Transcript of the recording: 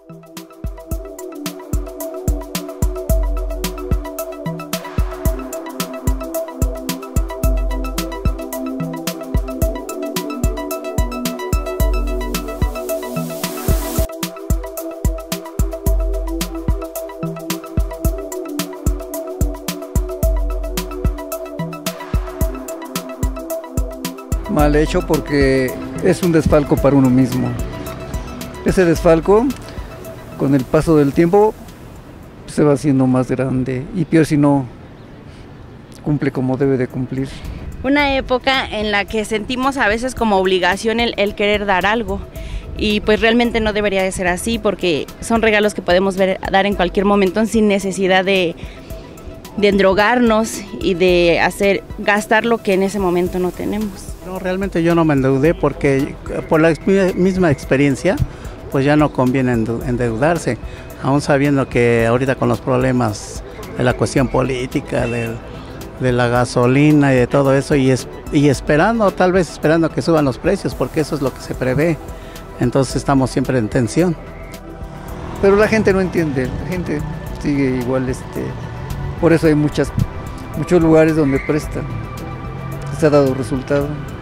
Mal hecho porque es un desfalco para uno mismo. Ese desfalco, con el paso del tiempo, se va haciendo más grande y peor si no cumple como debe de cumplir. Una época en la que sentimos a veces como obligación el querer dar algo y pues realmente no debería de ser así porque son regalos que podemos dar en cualquier momento sin necesidad de endrogarnos y de gastar lo que en ese momento no tenemos. No, realmente yo no me endeudé porque por la misma experiencia, pues ya no conviene endeudarse, aún sabiendo que ahorita con los problemas de la cuestión política, de la gasolina y de todo eso, y esperando, tal vez esperando que suban los precios, porque eso es lo que se prevé, entonces estamos siempre en tensión. Pero la gente no entiende, la gente sigue igual, por eso hay muchos lugares donde prestan, se ha dado resultado.